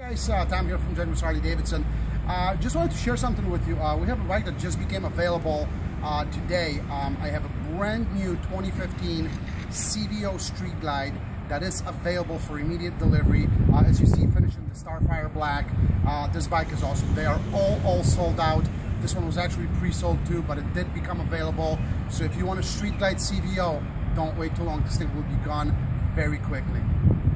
Guys, Tom here from Gengras Harley Davidson. Just wanted to share something with you. We have a bike that just became available today. I have a brand new 2015 CVO Street Glide that is available for immediate delivery. As you see, finished in the Starfire Black. This bike is awesome. They are all sold out. This one was actually pre-sold too, but it did become available. So if you want a Street Glide CVO, don't wait too long. This thing will be gone very quickly.